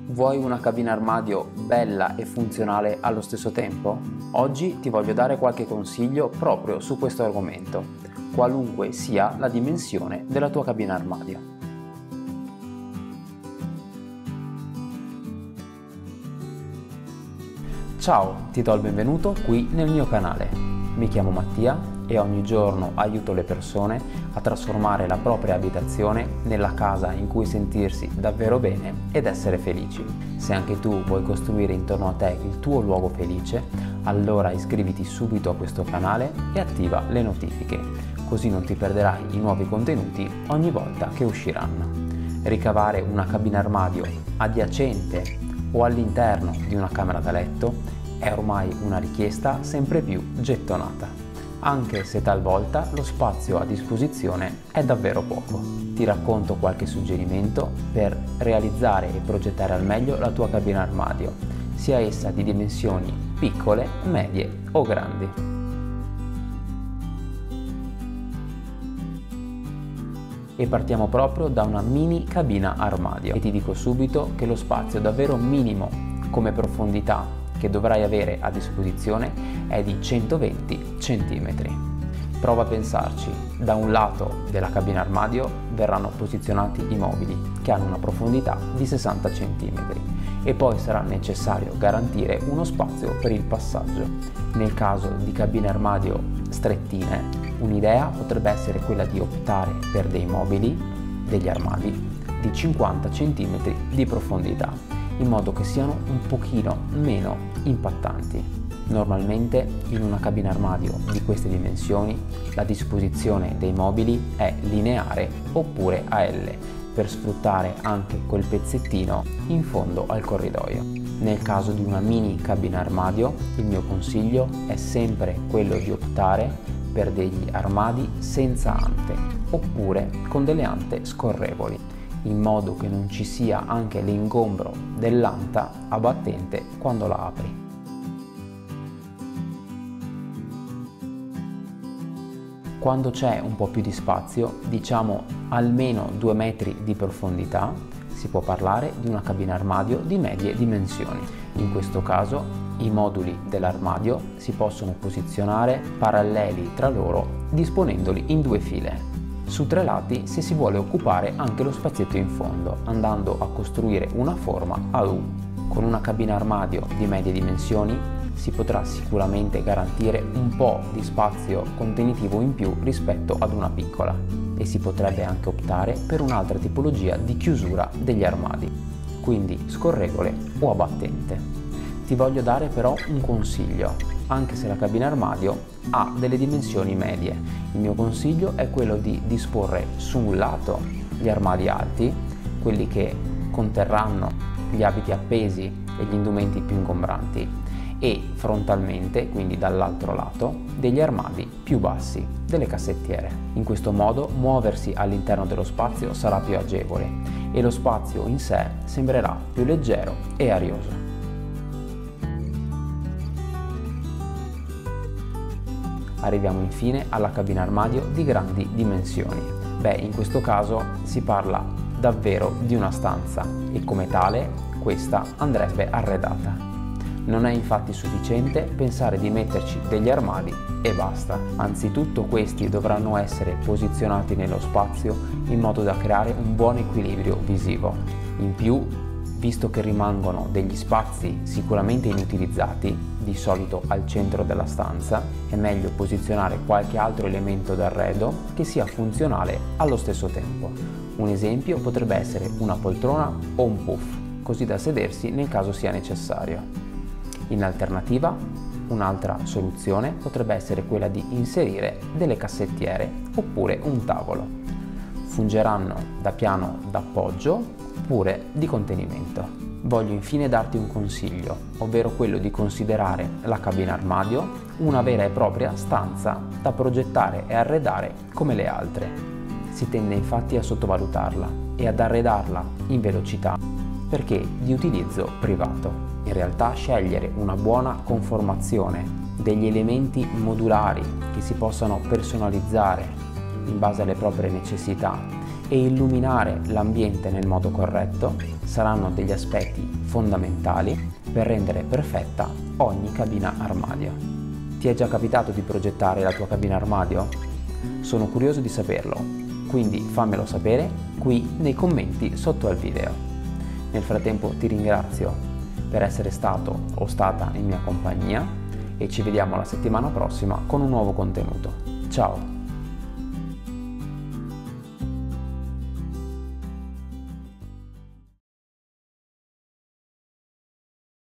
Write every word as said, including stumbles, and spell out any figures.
Vuoi una cabina armadio bella e funzionale allo stesso tempo? Oggi ti voglio dare qualche consiglio proprio su questo argomento, qualunque sia la dimensione della tua cabina armadio. Ciao, ti do il benvenuto qui nel mio canale. Mi chiamo Mattia e ogni giorno aiuto le persone a trasformare la propria abitazione nella casa in cui sentirsi davvero bene ed essere felici. Se anche tu vuoi costruire intorno a te il tuo luogo felice, allora iscriviti subito a questo canale e attiva le notifiche, così non ti perderai i nuovi contenuti ogni volta che usciranno. Ricavare una cabina armadio adiacente o all'interno di una camera da letto è ormai una richiesta sempre più gettonata, anche se talvolta lo spazio a disposizione è davvero poco. Ti racconto qualche suggerimento per realizzare e progettare al meglio la tua cabina armadio, sia essa di dimensioni piccole, medie o grandi. E partiamo proprio da una mini cabina armadio e ti dico subito che lo spazio davvero minimo come profondità che dovrai avere a disposizione è di centoventi centimetri. Prova a pensarci, da un lato della cabina armadio verranno posizionati i mobili che hanno una profondità di sessanta centimetri e poi sarà necessario garantire uno spazio per il passaggio. Nel caso di cabine armadio strettine, un'idea potrebbe essere quella di optare per dei mobili, degli armadi, di cinquanta centimetri di profondità, in modo che siano un pochino meno impattanti. Normalmente in una cabina armadio di queste dimensioni la disposizione dei mobili è lineare oppure a L, per sfruttare anche quel pezzettino in fondo al corridoio. Nel caso di una mini cabina armadio, il mio consiglio è sempre quello di optare per degli armadi senza ante oppure con delle ante scorrevoli, in modo che non ci sia anche l'ingombro dell'anta abbattente quando la apri. Quando c'è un po' più di spazio, diciamo almeno due metri di profondità, si può parlare di una cabina armadio di medie dimensioni. In questo caso i moduli dell'armadio si possono posizionare paralleli tra loro disponendoli in due file. Su tre lati se si vuole occupare anche lo spazietto in fondo, andando a costruire una forma a U. Con una cabina armadio di medie dimensioni si potrà sicuramente garantire un po' di spazio contenitivo in più rispetto ad una piccola e si potrebbe anche optare per un'altra tipologia di chiusura degli armadi, quindi scorrevole o abbattente. Ti voglio dare però un consiglio, anche se la cabina armadio ha delle dimensioni medie. Il mio consiglio è quello di disporre su un lato gli armadi alti, quelli che conterranno gli abiti appesi e gli indumenti più ingombranti, e frontalmente, quindi dall'altro lato, degli armadi più bassi, delle cassettiere. In questo modo muoversi all'interno dello spazio sarà più agevole e lo spazio in sé sembrerà più leggero e arioso. Arriviamo infine alla cabina armadio di grandi dimensioni. Beh, in questo caso si parla davvero di una stanza e come tale questa andrebbe arredata. Non è infatti sufficiente pensare di metterci degli armadi e basta. Anzitutto questi dovranno essere posizionati nello spazio in modo da creare un buon equilibrio visivo. In più, visto che rimangono degli spazi sicuramente inutilizzati, di solito al centro della stanza, è meglio posizionare qualche altro elemento d'arredo che sia funzionale allo stesso tempo. Un esempio potrebbe essere una poltrona o un puff, così da sedersi nel caso sia necessario. In alternativa, un'altra soluzione potrebbe essere quella di inserire delle cassettiere oppure un tavolo. Fungeranno da piano d'appoggio oppure di contenimento. Voglio infine darti un consiglio, ovvero quello di considerare la cabina armadio una vera e propria stanza da progettare e arredare come le altre. Si tende infatti a sottovalutarla e ad arredarla in velocità perché di utilizzo privato. In realtà scegliere una buona conformazione, degli elementi modulari che si possano personalizzare in base alle proprie necessità e illuminare l'ambiente nel modo corretto saranno degli aspetti fondamentali per rendere perfetta ogni cabina armadio. Ti è già capitato di progettare la tua cabina armadio? Sono curioso di saperlo, quindi fammelo sapere qui nei commenti sotto al video. Nel frattempo ti ringrazio per essere stato o stata in mia compagnia e ci vediamo la settimana prossima con un nuovo contenuto. Ciao!